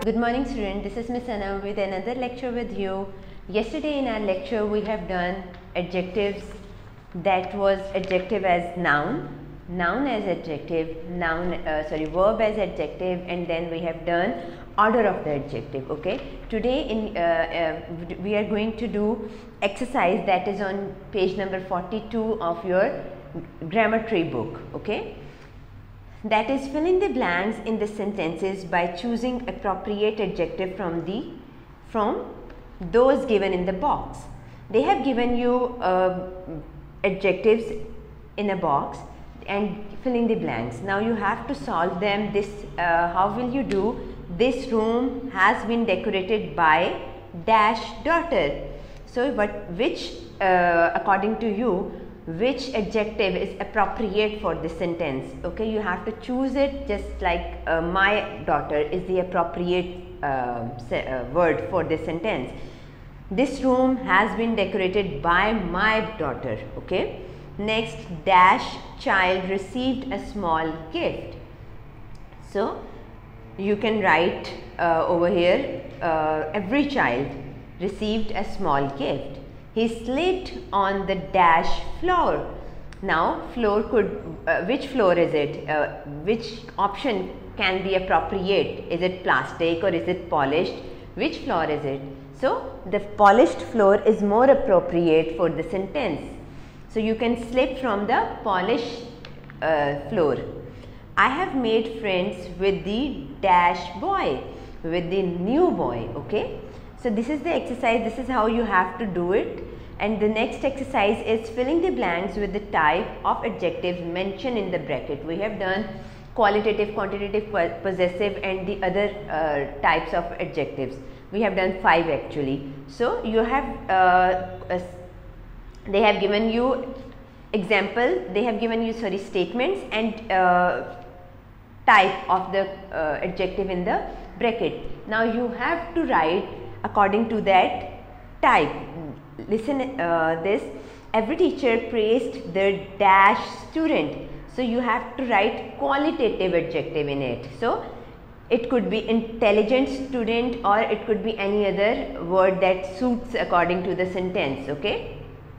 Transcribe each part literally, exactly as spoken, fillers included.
Good morning student, this is Miss Anna with another lecture with you. Yesterday in our lecture we have done adjectives, that was adjective as noun, noun as adjective, noun uh, sorry verb as adjective, and then we have done order of the adjective. Okay, today in uh, uh, we are going to do exercise that is on page number forty-two of your grammar tree book. Okay, that is fill in the blanks in the sentences by choosing appropriate adjective from the from those given in the box. They have given you uh, adjectives in a box and fill in the blanks. Now you have to solve them. This uh, how will you do? This room has been decorated by dash daughter. So what which uh, according to you, which adjective is appropriate for this sentence? Okay, you have to choose it, just like uh, my daughter is the appropriate uh, uh, word for this sentence. This room has been decorated by my daughter. Okay, next, dash child received a small gift. So you can write uh, over here, uh, every child received a small gift. He slid on the dash floor. Now floor could, uh, which floor is it? Uh, which option can be appropriate? Is it plastic or is it polished? Which floor is it? So the polished floor is more appropriate for the sentence. So you can slip from the polished uh, floor. I have made friends with the dash boy, with the new boy. Okay. So this is the exercise, this is how you have to do it. And the next exercise is filling the blanks with the type of adjectives mentioned in the bracket. We have done qualitative, quantitative, possessive and the other uh, types of adjectives. We have done five actually. So you have, uh, uh, they have given you example, they have given you sorry statements and uh, type of the uh, adjective in the bracket. Now you have to write according to that type. Listen uh, this, every teacher praised the dash student. So you have to write qualitative adjective in it. So it could be intelligent student or it could be any other word that suits according to the sentence. Okay.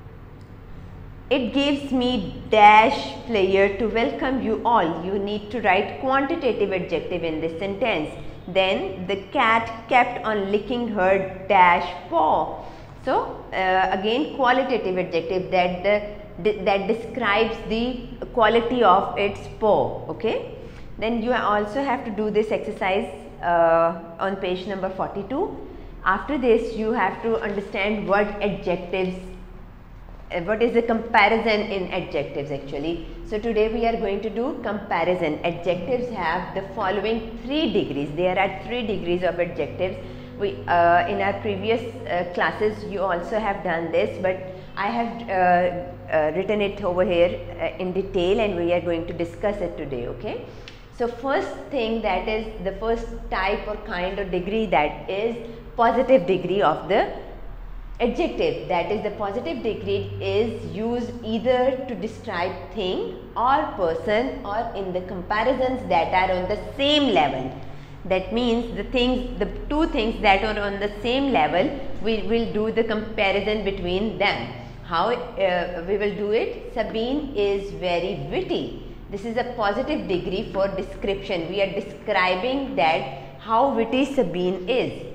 It gives me dash pleasure to welcome you all. You need to write quantitative adjective in this sentence. Then the cat kept on licking her dash paw. So uh, again qualitative adjective that the, that describes the quality of its paw. Okay. Then you also have to do this exercise uh, on page number forty-two. After this you have to understand what adjectives, uh, what is the comparison in adjectives actually. So today we are going to do comparison. Adjectives have the following three degrees. There are three degrees of adjectives. We uh, in our previous uh, classes you also have done this, but I have uh, uh, written it over here uh, in detail and we are going to discuss it today. Okay. So first thing, that is the first type or kind or degree, that is positive degree of the adjective. That is, the positive degree is used either to describe thing or person or in the comparisons that are on the same level. That means the things, the two things that are on the same level, we will do the comparison between them. How uh, we will do it? Sabine is very witty. This is a positive degree for description. We are describing that how witty Sabine is.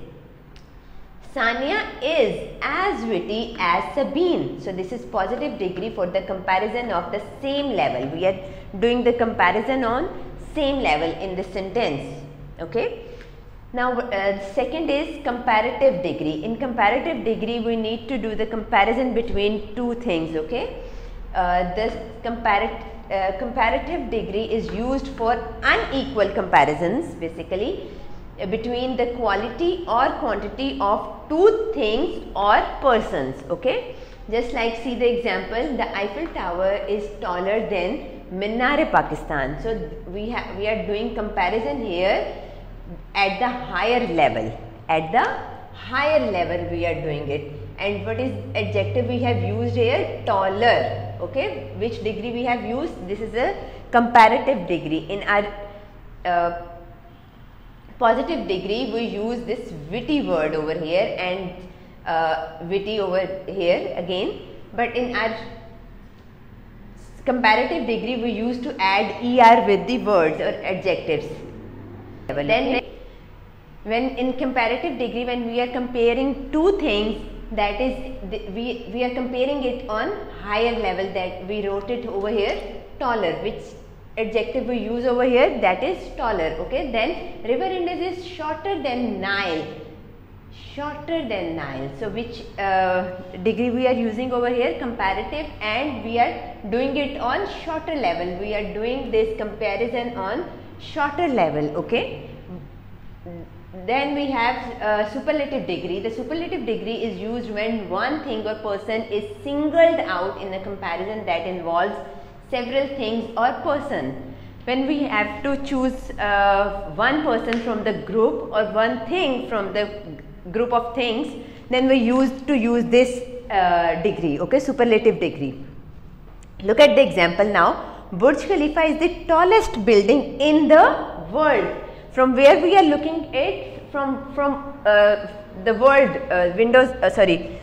Sania is as witty as Sabine. So this is positive degree for the comparison of the same level. We are doing the comparison on same level in the sentence. Okay. Now uh, second is comparative degree. In comparative degree we need to do the comparison between two things. Okay. Uh, this comparative uh, comparative degree is used for unequal comparisons, basically uh, between the quality or quantity of two things or persons. Okay. Just like, see the example, the Eiffel Tower is taller than Minar-e-Pakistan. So we have we are doing comparison here at the higher level. At the higher level we are doing it. And what is adjective we have used here? Taller. Okay. Which degree we have used? This is a comparative degree. In our uh, positive degree, we use this witty word over here and uh, witty over here again, but in our comparative degree we used to add er with the words or adjectives. Then when in comparative degree, when we are comparing two things, that is we, we are comparing it on higher level, that we wrote it over here taller, which adjective we use over here, that is taller. Okay, then river Indus is shorter than Nile, shorter than Nile. So which uh, degree we are using over here? Comparative, and we are doing it on shorter level. We are doing this comparison on shorter level. Okay. Then we have uh, superlative degree. The superlative degree is used when one thing or person is singled out in a comparison that involves several things or person. When we have to choose uh, one person from the group or one thing from the group of things, then we used to use this uh, degree, okay, superlative degree. Look at the example now. Burj Khalifa is the tallest building in the world. From where we are looking at, from from uh, the world uh, windows uh, sorry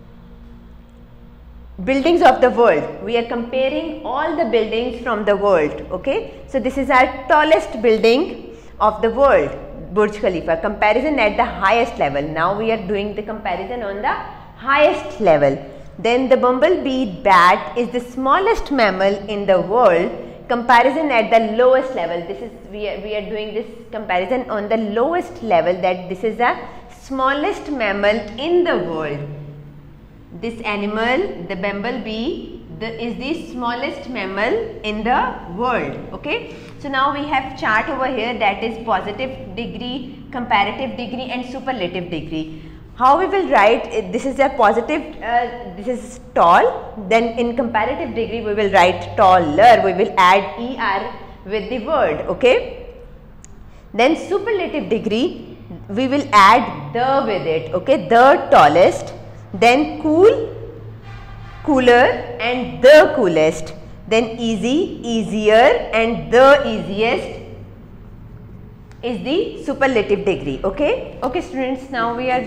buildings of the world, we are comparing all the buildings from the world. Okay, so this is our tallest building of the world, Burj Khalifa. Comparison at the highest level. Now we are doing the comparison on the highest level. Then the bumblebee bat is the smallest mammal in the world. Comparison at the lowest level. This is we are, we are doing this comparison on the lowest level, that this is the smallest mammal in the world. This animal, the bumblebee, the, is the smallest mammal in the world. Okay. So now we have chart over here, that is positive degree, comparative degree and superlative degree. How we will write, this is a positive, uh, this is tall, then in comparative degree we will write taller, we will add er with the word. Okay. Then superlative degree, we will add the with it, okay, the tallest, then cool, cooler and the coolest, then easy, easier and the easiest is the superlative degree. Okay. Okay students, now we are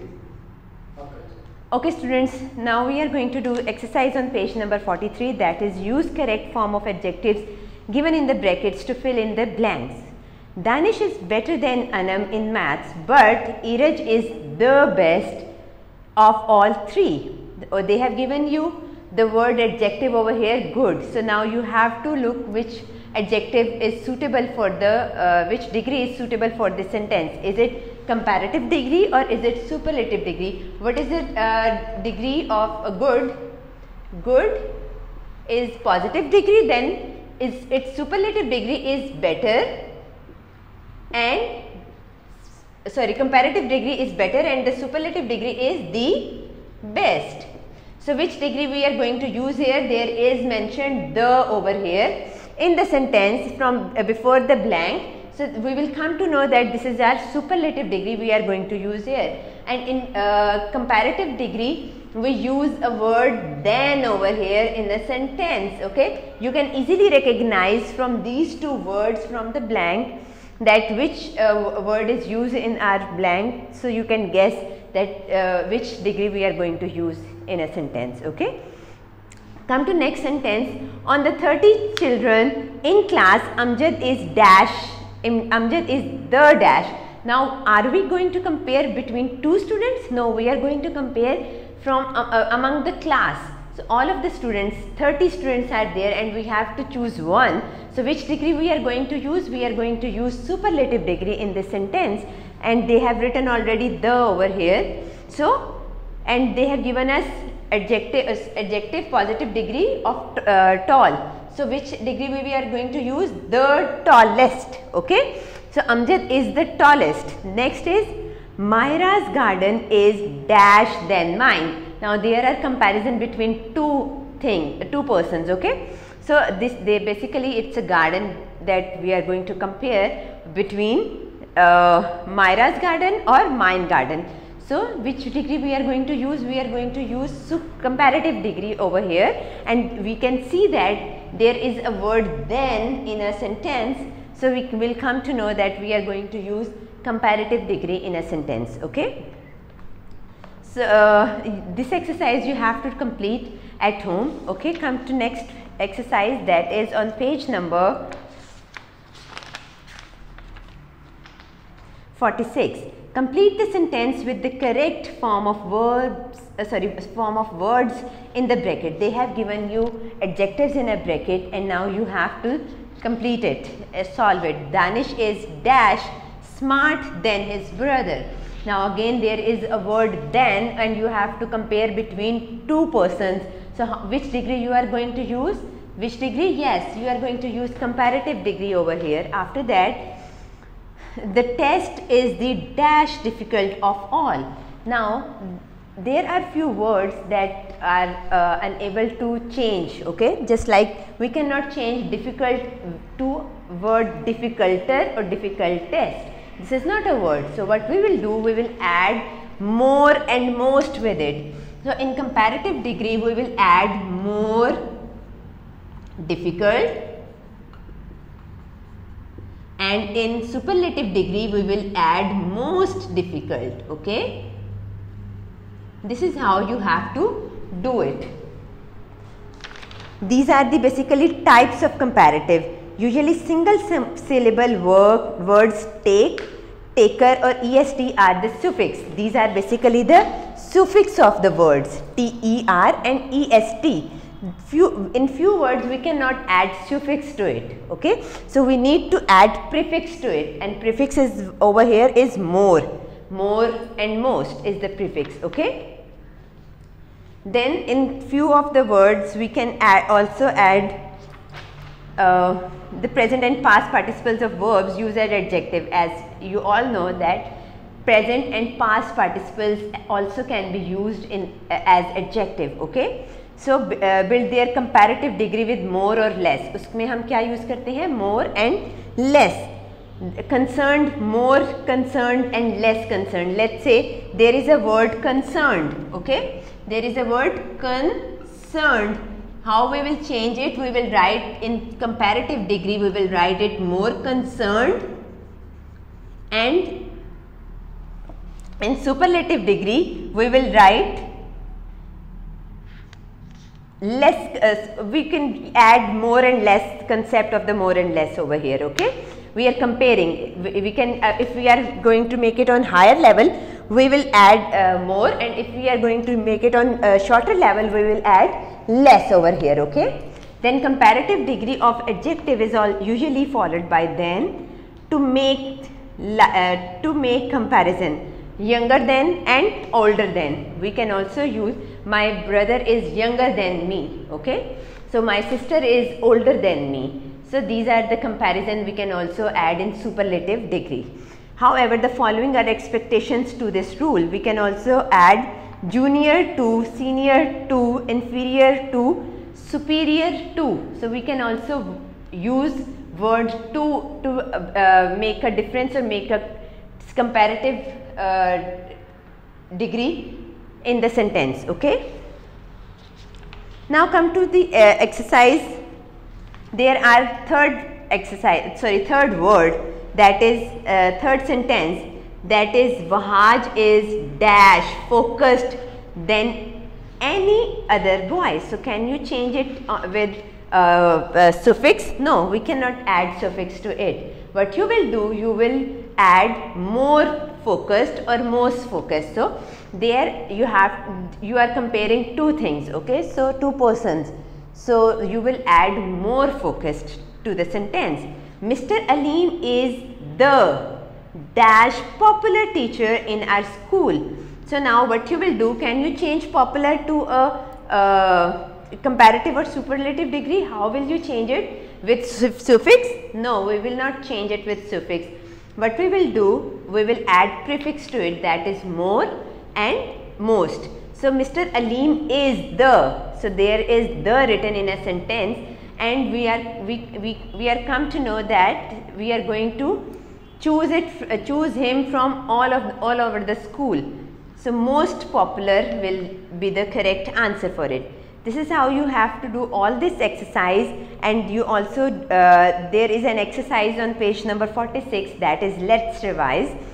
Okay students, now we are going to do exercise on page number forty-three, that is use correct form of adjectives given in the brackets to fill in the blanks. Danish is better than Anam in maths, but Iraj is the best of all three. Or they have given you the word adjective over here, good. So now you have to look which adjective is suitable for the, uh, which degree is suitable for this sentence. Is it comparative degree or is it superlative degree? What is it uh, degree of a good? Good is positive degree, then is its superlative degree is better, and sorry comparative degree is better and the superlative degree is the best. So which degree we are going to use here? There is mentioned the over here in the sentence from uh, before the blank. So we will come to know that this is our superlative degree we are going to use here. And in uh, comparative degree we use a word then over here in the sentence. Okay, you can easily recognize from these two words from the blank that which uh, word is used in our blank, so you can guess that uh, which degree we are going to use in a sentence. Okay, come to next sentence. On the thirty children in class, Amjad is dash, Amjad is the dash. Now are we going to compare between two students? No, we are going to compare from uh, uh, among the class. So all of the students, thirty students are there and we have to choose one. So which degree we are going to use? We are going to use superlative degree in this sentence, and they have written already the over here. So and they have given us adjective, uh, adjective positive degree of uh, tall. So which degree we are going to use? The tallest. Okay. So Amjad is the tallest. Next is Myra's garden is dash than mine. Now there are comparison between two thing, two persons. Okay. So this they basically it's a garden that we are going to compare between uh, Myra's garden or mine garden. So which degree we are going to use? We are going to use comparative degree over here, and we can see that there is a word then in a sentence. So we will come to know that we are going to use comparative degree in a sentence. Okay. So uh, this exercise you have to complete at home. Okay. Come to next exercise, that is on page number forty-six. Complete the sentence with the correct form of verbs, uh, sorry, form of words in the bracket. They have given you adjectives in a bracket and now you have to complete it, uh, solve it. Danish is dash smart than his brother. Now again there is a word than and you have to compare between two persons. So which degree you are going to use? Which degree? Yes, you are going to use comparative degree over here. After that, the test is the dash difficult of all. Now there are few words that are uh, unable to change. Okay, just like we cannot change difficult to word difficulter or difficultest. This is not a word. So what we will do, we will add more and most with it. So in comparative degree we will add more difficult, and in superlative degree we will add most difficult. Okay, this is how you have to do it. These are the basically types of comparative. Usually single syllable word, words take, taker or est are the suffix. These are basically the suffix of the words ter and est. Few, in few words we cannot add suffix to it. Okay, so we need to add prefix to it, and prefix is over here is more. More and most is the prefix. Okay, then in few of the words we can add, also add uh, the present and past participles of verbs used as adjective. As you all know that present and past participles also can be used in uh, as adjective. Okay, so uh, build their comparative degree with more or less. उसमें हम क्या use करते हैं? More and less. Concerned, more concerned and less concerned. Let's say there is a word concerned. Okay, there is a word concerned. How we will change it? We will write in comparative degree, we will write it more concerned, and in superlative degree we will write less. Uh, we can add more and less concept of the more and less over here. Okay, we are comparing. We, we can uh, if we are going to make it on higher level, we will add uh, more, and if we are going to make it on uh, shorter level, we will add less over here. Okay, then comparative degree of adjective is all usually followed by then to make uh, to make comparison. Younger than and older than. We can also use my brother is younger than me. Okay, so my sister is older than me. So these are the comparison we can also add in superlative degree. However, the following are expectations to this rule. We can also add junior to, senior to, inferior to, superior to. So we can also use word to to uh, make a difference or make a comparative uh, degree in the sentence. Okay, now come to the uh, exercise. There are third exercise, sorry third word, that is uh, third sentence, that is Wahaj is dash focused than any other boy. So can you change it uh, with uh, uh, suffix? No, we cannot add suffix to it. What you will do, you will add more focused or most focused. So there you have, you are comparing two things. Okay, so two persons. So you will add more focused to the sentence. Mister Aleem is the dash popular teacher in our school. So now what you will do, can you change popular to a uh, comparative or superlative degree? How will you change it? With suffix? No, we will not change it with suffix. What we will do, we will add prefix to it, that is more and most. So Mister Aleem is the, so there is the written in a sentence, and we are we, we, we are come to know that we are going to choose it uh, choose him from all of all over the school. So most popular will be the correct answer for it. This is how you have to do all this exercise, and you also uh, there is an exercise on page number forty-six, that is let's revise.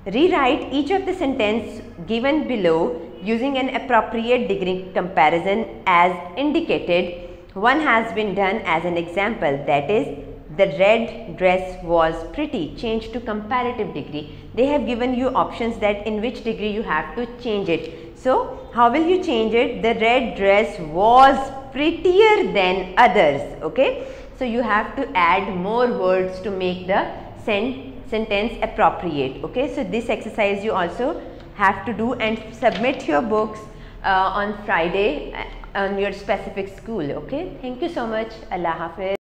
Rewrite each of the sentence given below using an appropriate degree comparison as indicated. One has been done as an example, that is, the red dress was pretty. Change to comparative degree. They have given you options that in which degree you have to change it. So, how will you change it? The red dress was prettier than others. Okay. So, you have to add more words to make the sen sentence appropriate. Okay. So, this exercise you also have to do and submit your books uh, on Friday on your specific school. Okay. Thank you so much. Allah Hafiz.